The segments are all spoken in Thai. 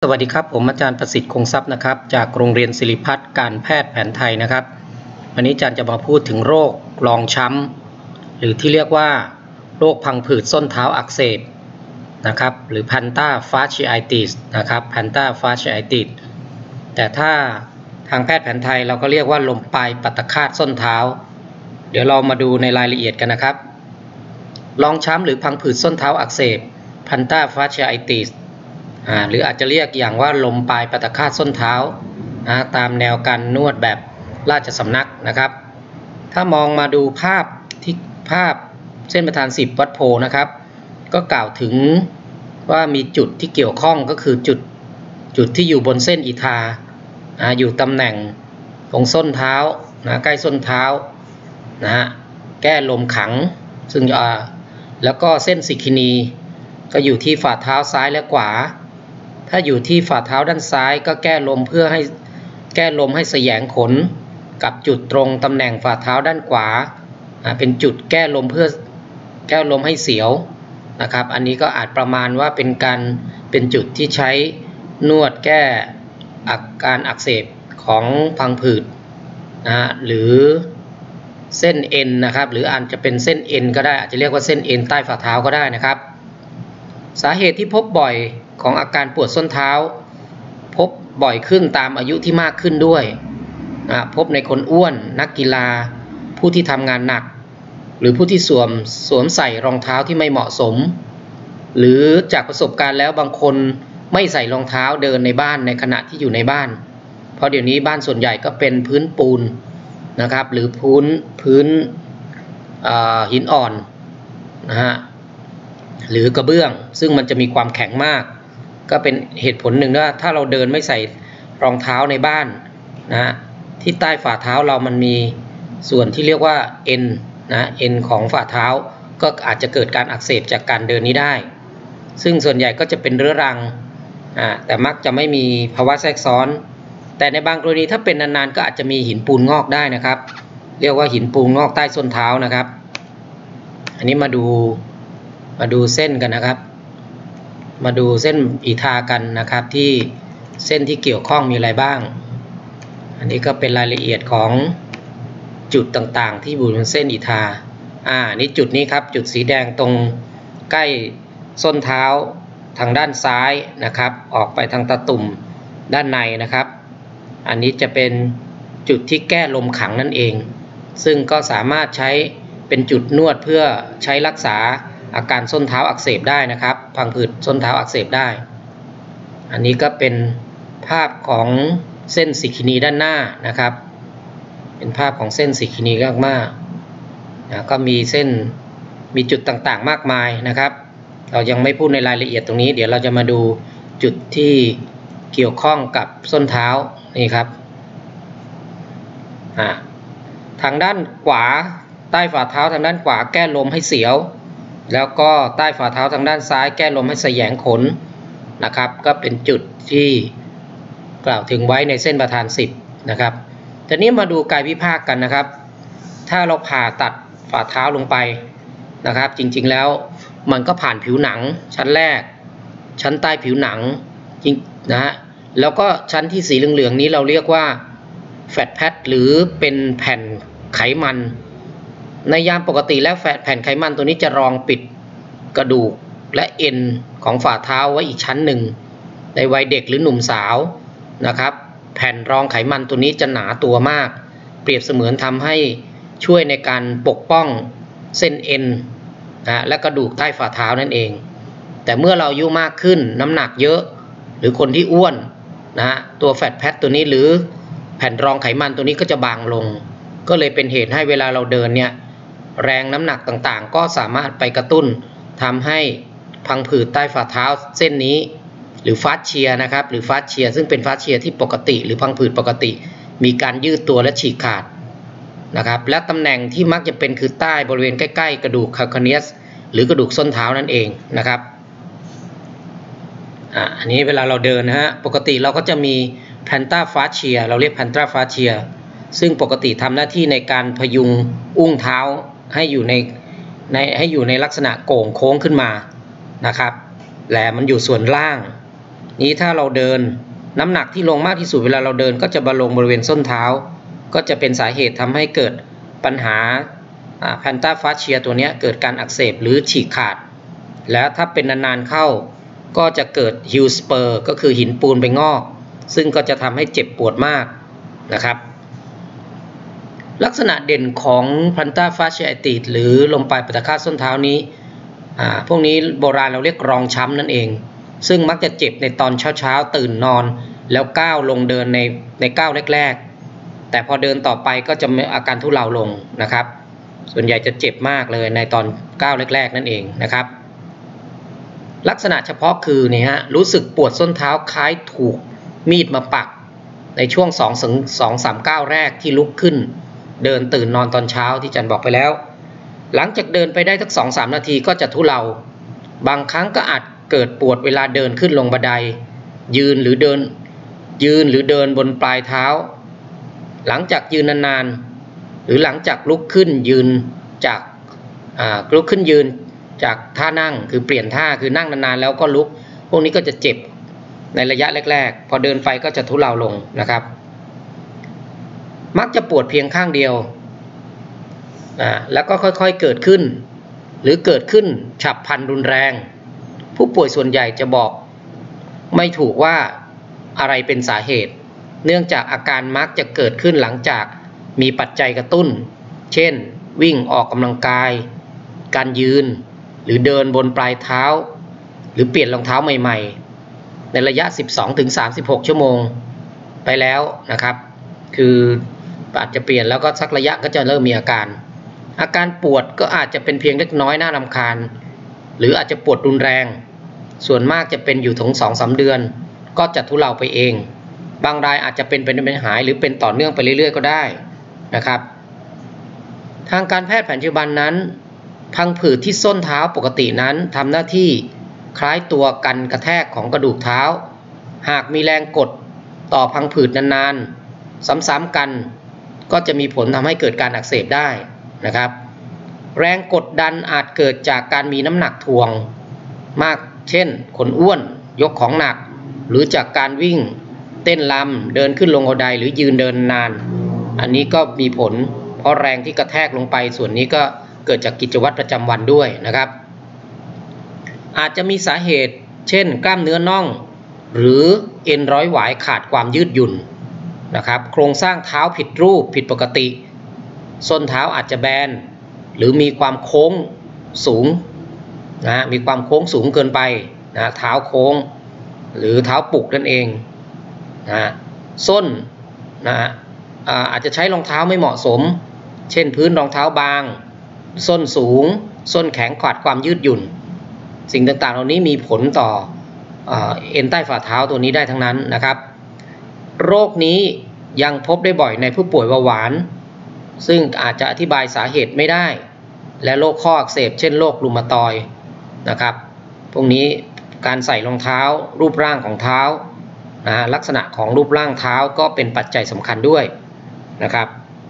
วัสดีครับผมอาจารย์ประสิทธิ์คงทรัพย์นะครับจากโรงเรียนศิริพัฒน์การแพทย์แผนไทยนะครับวันนี้อาจารย์จะมาพูดถึงโรครองช้ำหรือที่เรียกว่าโรคพังผืดส้นเท้าอักเสบนะครับหรือ plantar fasciitis นะครับ plantar fasciitis แต่ถ้าทางแพทย์แผนไทยเราก็เรียกว่าลมปลายปัตตคาตส้นเท้าเดี๋ยวเรามาดูในรายละเอียดกันนะครับรองช้ำหรือพังผืดส้นเท้าอักเสบ plantar fasciitisหรืออาจจะเรียกอย่างว่าลมปลายปัตตคาตส้นเท้าตามแนวการนวดแบบราชสำนักนะครับถ้ามองมาดูภาพเส้นประธาน10วัดโพนะครับก็กล่าวถึงว่ามีจุดที่เกี่ยวข้องก็คือจุดที่อยู่บนเส้นอีทาอยู่ตำแหน่งตรงส้นเท้าใกล้ส้นเท้าแก้ลมขังซึ่งแล้วก็เส้นสิคินีก็อยู่ที่ฝ่าเท้าซ้ายและขวาถ้าอยู่ที่ฝ่าเท้าด้านซ้ายก็แก้ลมให้แสยงขนกับจุดตรงตำแหน่งฝ่าเท้าด้านขวาเป็นจุดแก้ลมเพื่อแก้ลมให้เสียวนะครับอันนี้ก็อาจประมาณว่าเป็นจุดที่ใช้นวดแก้อาการอักเสบของพังผืดหรือเส้นเอ็นนะครับหรืออาจจะเป็นเส้นเอ็นก็ได้อาจจะเรียกว่าเส้นเอ็นใต้ฝ่าเท้าก็ได้นะครับสาเหตุที่พบบ่อยของอาการปวดส้นเท้าพบบ่อยขึ้นตามอายุที่มากขึ้นด้วยพบในคนอ้วนนักกีฬาผู้ที่ทำงานหนักหรือผู้ที่สวมใส่รองเท้าที่ไม่เหมาะสมหรือจากประสบการณ์แล้วบางคนไม่ใส่รองเท้าเดินในบ้านในขณะที่อยู่ในบ้านเพราะเดี๋ยวนี้บ้านส่วนใหญ่ก็เป็นพื้นปูนนะครับหรือพื้นหินอ่อนหรือกระเบื้องซึ่งมันจะมีความแข็งมากก็เป็นเหตุผลหนึ่งว่าถ้าเราเดินไม่ใส่รองเท้าในบ้านที่ใต้ฝ่าเท้าเรามันมีส่วนที่เรียกว่าเอ็นของฝ่าเท้าก็อาจจะเกิดการอักเสบจากการเดินนี้ได้ซึ่งส่วนใหญ่ก็จะเป็นเรื้อรังแต่มักจะไม่มีภาวะแทรกซ้อนแต่ในบางกรณีถ้าเป็นนานๆก็อาจจะมีหินปูนงอกได้นะครับเรียกว่าหินปูนงอกใต้ส้นเท้านะครับอันนี้มาดูเส้นกันนะครับมาดูเส้นอีทากันนะครับที่เส้นที่เกี่ยวข้องมีอะไรบ้างอันนี้ก็เป็นรายละเอียดของจุดต่างๆที่อยู่บนเส้นอีทานี่จุดนี้ครับจุดสีแดงตรงใกล้ส้นเท้าทางด้านซ้ายนะครับออกไปทางตะตุ่มด้านในนะครับอันนี้จะเป็นจุดที่แก้ลมขังนั่นเองซึ่งก็สามารถใช้เป็นจุดนวดเพื่อใช้รักษาอาการส้นเท้าอักเสบได้นะครับพังผืดส้นเท้าอักเสบได้อันนี้ก็เป็นภาพของเส้นสิคินีด้านหน้านะครับเป็นภาพของเส้นสิคินีมากๆก็มีจุดต่างๆมากมายนะครับเรายังไม่พูดในรายละเอียดตรงนี้เดี๋ยวเราจะมาดูจุดที่เกี่ยวข้องกับส้นเท้านี่ครับทางด้านขวาใต้ฝ่าเท้าทางด้านขวาแก้ลมให้เสียวแล้วก็ใต้ฝ่าเท้าทางด้านซ้ายแก้ลมให้แสยงขนนะครับก็เป็นจุดที่กล่าวถึงไว้ในเส้นประธาน10นะครับทีนี้มาดูกายวิภาคกันนะครับถ้าเราผ่าตัดฝ่าเท้าลงไปนะครับจริงๆแล้วมันก็ผ่านผิวหนังชั้นแรกชั้นใต้ผิวหนังจริงแล้วก็ชั้นที่สีเหลืองๆนี้เราเรียกว่าแฟตแพดหรือเป็นแผ่นไขมันในยามปกติแล้วแผ่นไขมันตัวนี้จะรองปิดกระดูกและเอ็นของฝ่าเท้าไว้อีกชั้นหนึ่งในวัยเด็กหรือหนุ่มสาวนะครับแผ่นรองไขมันตัวนี้จะหนาตัวมากเปรียบเสมือนทำให้ช่วยในการปกป้องเส้นเอ็นและกระดูกใต้ฝ่าเท้านั่นเองแต่เมื่อเราอายุมากขึ้นน้ำหนักเยอะหรือคนที่อ้วนตัวแฟตแพดตัวนี้หรือแผ่นรองไขมันตัวนี้ก็จะบางลงก็เลยเป็นเหตุให้เวลาเราเดินเนี่ยแรงน้ำหนักต่างๆก็สามารถไปกระตุ้นทำให้พังผืดใต้ฝ่าเท้าเส้นนี้หรือฟาสเชียนะครับหรือฟาสเชียซึ่งเป็นฟาสเชียที่ปกติหรือพังผืดปกติมีการยืดตัวและฉีกขาดนะครับและตำแหน่งที่มักจะเป็นคือใต้บริเวณใกล้ๆกระดูกคาลคาเนียสหรือกระดูกส้นเท้านั่นเองนะครับอันนี้เวลาเราเดินปกติเราก็จะมีแพนตาฟาสเชียเราเรียกแพนตาฟาสเชียซึ่งปกติทำหน้าที่ในการพยุงอุ้งเท้าให้อยู่ในลักษณะโก่งโค้งขึ้นมานะครับและมันอยู่ส่วนล่างนี้ถ้าเราเดินน้ำหนักที่ลงมากที่สุดเวลาเราเดินก็จะมาลงบริเวณส้นเท้าก็จะเป็นสาเหตุทำให้เกิดปัญหาแพนต้าฟาเชียตัวนี้เกิดการอักเสบหรือฉีกขาดแล้วถ้าเป็นนานๆเข้าก็จะเกิดฮิลสเปอร์ก็คือหินปูนไปงอกซึ่งก็จะทำให้เจ็บปวดมากนะครับลักษณะเด่นของแพนต้าฟาเชียติสหรือลมปลายปฏิฆาตส้นเท้านี้พวกนี้โบราณเราเรียกรองช้ำนั่นเองซึ่งมักจะเจ็บในตอนเช้าๆตื่นนอนแล้วก้าวลงเดินในก้าวแรกๆแต่พอเดินต่อไปก็จะมีอาการทุเลาลงนะครับส่วนใหญ่จะเจ็บมากเลยในตอนก้าวแรกๆนั่นเองนะครับลักษณะเฉพาะคือนี่ฮะรู้สึกปวดส้นเท้าคล้ายถูกมีดมาปักในช่วง2-3 ก้าวแรกที่ลุกขึ้นเดินตื่นนอนตอนเช้าที่จันบอกไปแล้วหลังจากเดินไปได้สัก 2-3 นาทีก็จะทุเลาบางครั้งก็อาจเกิดปวดเวลาเดินขึ้นลงบันไดยืนหรือเดินบนปลายเท้าหลังจากยืนนานๆหรือหลังจากลุกขึ้นยืนจากท่านั่งคือเปลี่ยนท่าคือนั่งนานๆแล้วก็ลุกพวกนี้ก็จะเจ็บในระยะแรกๆพอเดินไปก็จะทุเลาลงนะครับมักจะปวดเพียงข้างเดียวแล้วก็ค่อยๆเกิดขึ้นหรือเกิดขึ้นฉับพลันรุนแรงผู้ป่วยส่วนใหญ่จะบอกไม่ถูกว่าอะไรเป็นสาเหตุเนื่องจากอาการมักจะเกิดขึ้นหลังจากมีปัจจัยกระตุ้นเช่นวิ่งออกกำลังกายการยืนหรือเดินบนปลายเท้าหรือเปลี่ยนรองเท้าใหม่ๆในระยะ 12-36 ชั่วโมงไปแล้วนะครับคืออาจจะเปลี่ยนแล้วก็สักระยะก็จะเริ่มมีอาการปวดก็อาจจะเป็นเพียงเล็กน้อยน่ารำคาญหรืออาจจะปวดรุนแรงส่วนมากจะเป็นอยู่ถึง 2-3 เดือนก็จะทุเลาไปเองบางรายอาจจะเป็นหายหรือเป็นต่อเนื่องไปเรื่อยๆก็ได้นะครับทางการแพทย์แผนปัจจุบันนั้นพังผืดที่ส้นเท้าปกตินั้นทำหน้าที่คล้ายตัวกันกระแทกของกระดูกเท้าหากมีแรงกดต่อพังผืดนานๆซ้ำๆกันก็จะมีผลทำให้เกิดการอักเสบได้นะครับแรงกดดันอาจเกิดจากการมีน้ำหนักถ่วงมากเช่นคนอ้วนยกของหนักหรือจากการวิ่งเต้นรำเดินขึ้นลงบันไดหรือยืนเดินนานอันนี้ก็มีผลเพราะแรงที่กระแทกลงไปส่วนนี้ก็เกิดจากกิจวัตรประจำวันด้วยนะครับอาจจะมีสาเหตุเช่นกล้ามเนื้อน่องหรือเอ็นร้อยหวายขาดความยืดหยุ่นนะครับโครงสร้างเท้าผิดรูปผิดปกติส้นเท้าอาจจะแบนหรือมีความโค้งสูงมีความโค้งสูงเกินไปเท้าโค้งหรือเท้าปุกนั่นเองส้นอาจจะใช้รองเท้าไม่เหมาะสมเช่นพื้นรองเท้าบางส้นสูงส้นแข็งขาดความยืดหยุ่นสิ่งต่างๆเหล่านี้มีผลต่อเอ็นใต้ฝ่าเท้าตัวนี้ได้ทั้งนั้นนะครับโรคนี้ยังพบได้บ่อยในผู้ป่วยเบาหวานซึ่งอาจจะอธิบายสาเหตุไม่ได้และโรคข้ออักเสบเช่นโรครูมาตอยด์นะครับพวกนี้การใส่รองเท้ารูปร่างของเท้าลักษณะของรูปร่างเท้าก็เป็นปัจจัยสำคัญด้วยนะครับ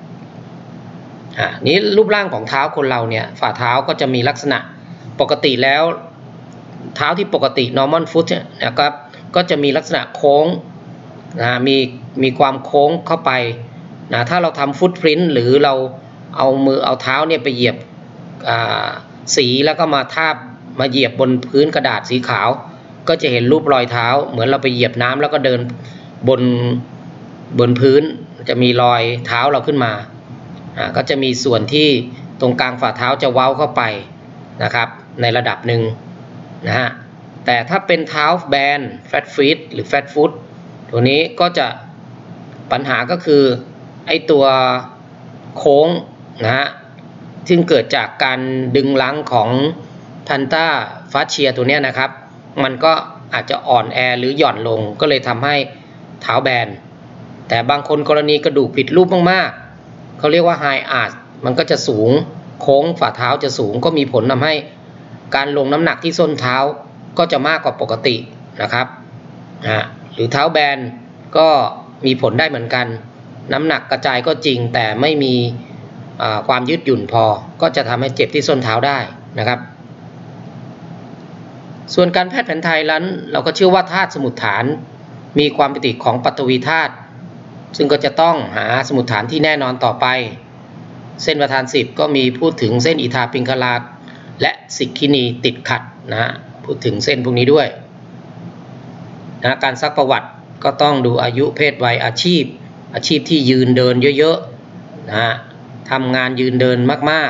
นี้รูปร่างของเท้าคนเราเนี่ยฝ่าเท้าก็จะมีลักษณะปกติแล้วเท้าที่ปกติ normal foot นะครับก็จะมีลักษณะโค้งมีความโค้งเข้าไปถ้าเราทำฟุตพริ้นท์หรือเราเอาเท้าเนี่ยไปเหยียบสีแล้วก็มาเหยียบบนพื้นกระดาษสีขาวก็จะเห็นรูปรอยเท้าเหมือนเราไปเหยียบน้ำแล้วก็เดินบนพื้นจะมีรอยเท้าเราขึ้นมาก็จะมีส่วนที่ตรงกลางฝ่าเท้าจะเว้าเข้าไปนะครับในระดับหนึ่งแต่ถ้าเป็นเท้าแบน flat feet หรือ flat foot ตัวนี้ก็จะปัญหาก็คือไอตัวโค้งซึ่งเกิดจากการดึงลังของแพนต้าฟาเชียตัวนี้นะครับมันก็อาจจะอ่อนแอหรือหย่อนลงก็เลยทำให้เท้าแบนแต่บางคนกรณีกระดูกผิดรูปมากๆเขาเรียกว่า high arch มันก็จะสูงโค้งฝ่าเท้าจะสูงก็มีผลทำให้การลงน้ำหนักที่ส้นเท้าก็จะมากกว่าปกตินะครับหรือเท้าแบนก็มีผลได้เหมือนกันน้ำหนักกระจายก็จริงแต่ไม่มีความยืดหยุ่นพอก็จะทำให้เจ็บที่ส้นเท้าได้นะครับส่วนการแพทย์แผนไทยนั้นเราก็เชื่อว่าธาตุสมุฏฐานมีความปฏิของปฐวีธาตุซึ่งก็จะต้องหาสมุฏฐานที่แน่นอนต่อไปเส้นประธาน10ก็มีพูดถึงเส้นอิทาปิงคลาและสิกขินีติดขัดนะพูดถึงเส้นพวกนี้ด้วยนะการซักประวัติก็ต้องดูอายุเพศวัยอาชีพที่ยืนเดินเยอะๆนะทำงานยืนเดินมาก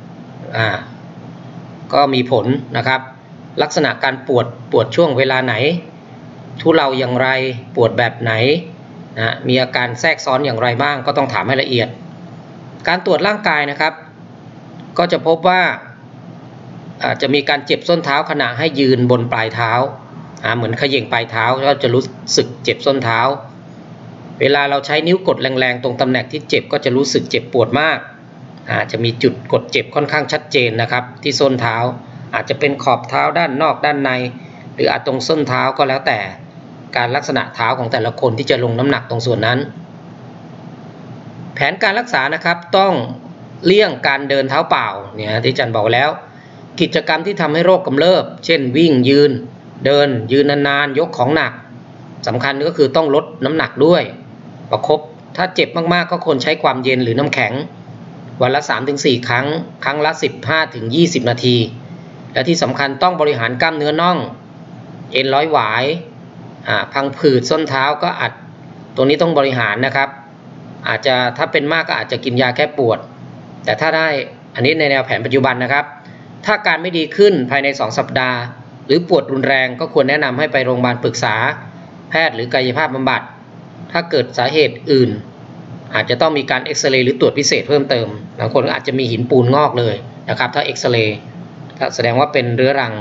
ๆก็มีผลนะครับลักษณะการปวดช่วงเวลาไหนทุเลาอย่างไรปวดแบบไหนนะมีอาการแทรกซ้อนอย่างไรบ้างก็ต้องถามให้ละเอียดการตรวจร่างกายนะครับก็จะพบว่าอาจจะมีการเจ็บส้นเท้าขณะให้ยืนบนปลายเท้าเหมือนเขย่งปลายเท้าก็จะรู้สึกเจ็บส้นเท้าเวลาเราใช้นิ้วกดแรงๆตรงตำแหน่งที่เจ็บก็จะรู้สึกเจ็บปวดมากจะมีจุดกดเจ็บค่อนข้างชัดเจนนะครับที่ส้นเท้าอาจจะเป็นขอบเท้าด้านนอกด้านในหรืออาจตรงส้นเท้าก็แล้วแต่การลักษณะเท้าของแต่ละคนที่จะลงน้ำหนักตรงส่วนนั้นแผนการรักษานะครับต้องเลี่ยงการเดินเท้าเปล่าเนี่ยที่อาจารย์บอกแล้วกิจกรรมที่ทำให้โรคกำเริบเช่นวิ่งยืนเดินยืนนานๆยกของหนักสำคัญก็คือต้องลดน้ำหนักด้วยประคบถ้าเจ็บมากๆก็ควรใช้ความเย็นหรือน้ำแข็งวันละ 3-4 ครั้งครั้งละ 15-20 นาทีและที่สำคัญต้องบริหารกล้ามเนื้อน่องเอ็นร้อยหวายพังผืดส้นเท้าก็อาจตรงนี้ต้องบริหารนะครับอาจจะถ้าเป็นมากก็อาจจะกินยาแก้ปวดแต่ถ้าได้อันนี้ในแนวแผนปัจจุบันนะครับถ้าการไม่ดีขึ้นภายใน2 สัปดาห์หรือปวดรุนแรงก็ควรแนะนำให้ไปโรงพยาบาลปรึกษาแพทย์หรือกายภาพบำบัดถ้าเกิดสาเหตุอื่นอาจจะต้องมีการเอ็กซเรย์หรือตรวจพิเศษเพิ่มเติมบางคนอาจจะมีหินปูนงอกเลยนะครับถ้าเอ็กซเรย์แสดงว่าเป็นเรื้อรัง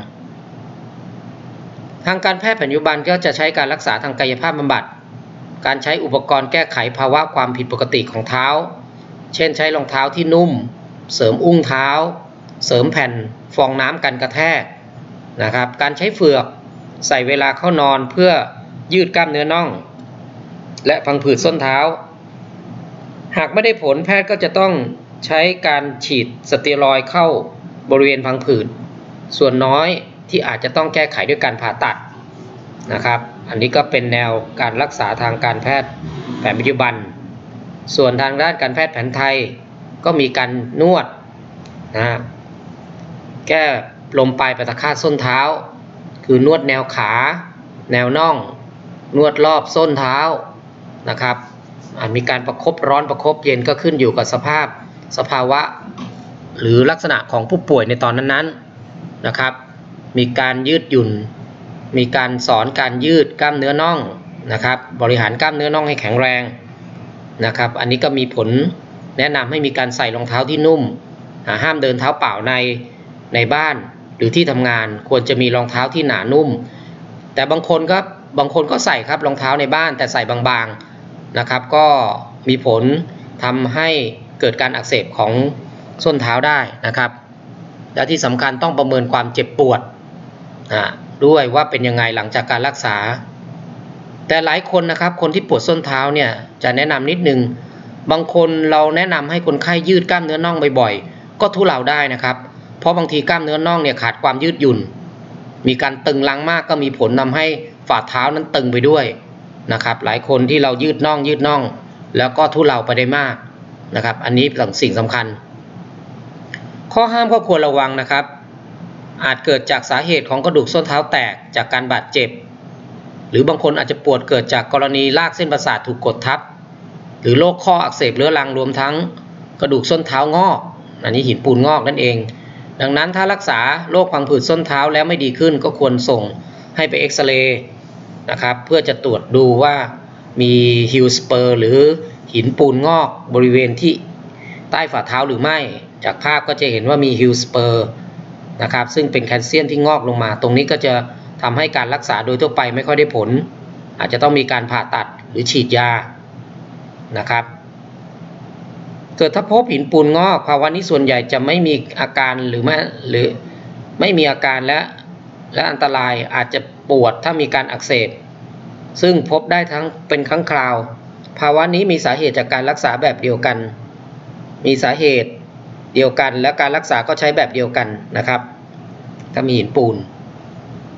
ทางการแพทย์ปัจจุบันก็จะใช้การรักษาทางกายภาพบำบัดการใช้อุปกรณ์แก้ไขภาวะความผิดปกติของเท้าเช่นใช้รองเท้าที่นุ่มเสริมอุ้งเท้าเสริมแผ่นฟองน้ำกันกระแทกนะครับการใช้เฟือกใส่เวลาเข้านอนเพื่อยืดกล้ามเนื้อน่องและพังผืดส้นเท้าหากไม่ได้ผลแพทย์ก็จะต้องใช้การฉีดสเตียรอยด์เข้าบริเวณพังผืดส่วนน้อยที่อาจจะต้องแก้ไขด้วยการผ่าตัดนะครับอันนี้ก็เป็นแนวการรักษาทางการแพทย์แผนปัจจุบันส่วนทางด้านการแพทย์แผนไทยก็มีการนวดนะแก้ลมปลายปฐาส้นเท้าคือนวดแนวขาแนวน่องนวดรอบส้นเท้านะครับมีการประคบร้อนประคบเย็นก็ขึ้นอยู่กับสภาวะหรือลักษณะของผู้ป่วยในตอนนั้นๆนะครับมีการยืดหยุ่นมีการสอนการยืดกล้ามเนื้อน่องนะครับบริหารกล้ามเนื้อน่องให้แข็งแรงนะครับอันนี้ก็มีผลแนะนำให้มีการใส่รองเท้าที่นุ่มห้ามเดินเท้าเปล่าในบ้านหรือที่ทำงานควรจะมีรองเท้าที่หนานุ่มแต่บางคนก็ใส่ครับรองเท้าในบ้านแต่ใส่บางๆนะครับก็มีผลทำให้เกิดการอักเสบของส้นเท้าได้นะครับและที่สำคัญต้องประเมินความเจ็บปวดด้วยว่าเป็นยังไงหลังจากการรักษาแต่หลายคนนะครับคนที่ปวดส้นเท้าเนี่ยจะแนะนำนิดนึงบางคนเราแนะนำให้คนไข้ยืดกล้ามเนื้อน่องบ่อยๆก็ทุเลาได้นะครับเพราะบางทีกล้ามเนื้อน่องเนี่ยขาดความยืดหยุ่นมีการตึงลังมากก็มีผลทำให้ฝ่าเท้านั้นตึงไปด้วยนะครับหลายคนที่เรายืดน่องแล้วก็ทุเลาไปได้มากนะครับอันนี้เป็นสิ่งสำคัญข้อห้ามก็ควรระวังนะครับอาจเกิดจากสาเหตุของกระดูกส้นเท้าแตกจากการบาดเจ็บหรือบางคนอาจจะปวดเกิดจากกรณีลากเส้นประสาทถูกกดทับหรือโรคข้ออักเสบเรื้อรังรวมทั้งกระดูกส้นเท้างอกอันนี้หินปูนงอกนั่นเองดังนั้นถ้ารักษาโรคพังผืดส้นเท้าแล้วไม่ดีขึ้นก็ควรส่งให้ไปเอ็กซเรย์นะครับเพื่อจะตรวจดูว่ามีฮิลสเปอร์หรือหินปูนงอกบริเวณที่ใต้ฝ่าเท้าหรือไม่จากภาพก็จะเห็นว่ามีฮิลสเปอร์นะครับซึ่งเป็นแคลเซียมที่งอกลงมาตรงนี้ก็จะทำให้การรักษาโดยทั่วไปไม่ค่อยได้ผลอาจจะต้องมีการผ่าตัดหรือฉีดยานะครับเกิดถ้าพบหินปูนงอกภาวะนี้ส่วนใหญ่จะไม่มีอาการหรือไม่มีอาการและอันตรายอาจจะปวดถ้ามีการอักเสบซึ่งพบได้ทั้งเป็นครั้งคราวภาวะนี้มีสาเหตุจากการรักษาแบบเดียวกันมีสาเหตุเดียวกันและการรักษาก็ใช้แบบเดียวกันนะครับถ้ามีหินปูน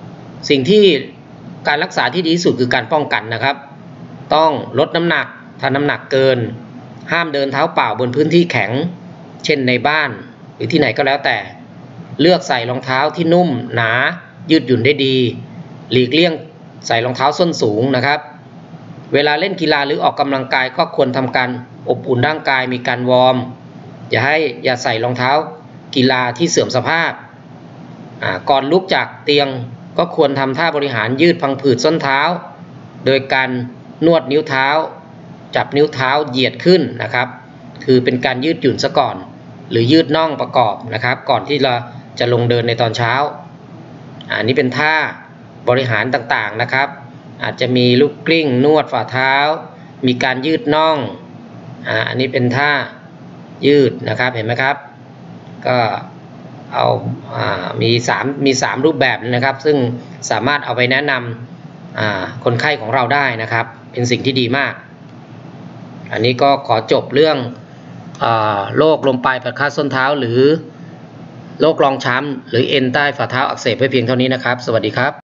สิ่งที่การรักษาที่ดีที่สุดคือการป้องกันนะครับต้องลดน้ำหนักถ้าน้ำหนักเกินห้ามเดินเท้าเปล่าบนพื้นที่แข็งเช่นในบ้านหรือที่ไหนก็แล้วแต่เลือกใส่รองเท้าที่นุ่มหนายืดหยุ่นได้ดีหลีกเลี่ยงใส่รองเท้าส้นสูงนะครับเวลาเล่นกีฬาหรือออกกำลังกายก็ควรทำการอบอุ่นร่างกายมีการวอร์มอย่าใส่รองเท้ากีฬาที่เสื่อมสภาพก่อนลุกจากเตียงก็ควรทำท่าบริหารยืดพังผืดส้นเท้าโดยการนวดนิ้วเท้าจับนิ้วเท้าเหยียดขึ้นนะครับคือเป็นการยืดหยุ่นซะก่อนหรือยืดน่องประกอบนะครับก่อนที่เราจะลงเดินในตอนเช้าอันนี้เป็นท่าบริหารต่างๆนะครับอาจจะมีลูกกลิ้งนวดฝ่าเท้ามีการยืดน่องอันนี้เป็นท่ายืดนะครับเห็นไหมครับก็เอามี3รูปแบบนะครับซึ่งสามารถเอาไปแนะนำคนไข้ของเราได้นะครับเป็นสิ่งที่ดีมากอันนี้ก็ขอจบเรื่องโรคลมปลายประคาส้นเท้าหรือโรครองช้ำหรือเอ็นใต้ฝ่าเท้าอักเสบไว้เพียงเท่านี้นะครับสวัสดีครับ